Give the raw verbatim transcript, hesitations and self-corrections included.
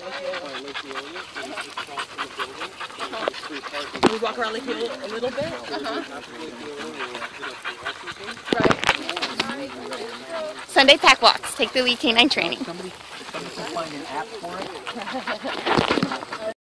Can we walk around Lake Eola a little bit? Uh-huh. Right. Sunday pack walks. Take the lead canine training. Somebody, somebody can find an app for it.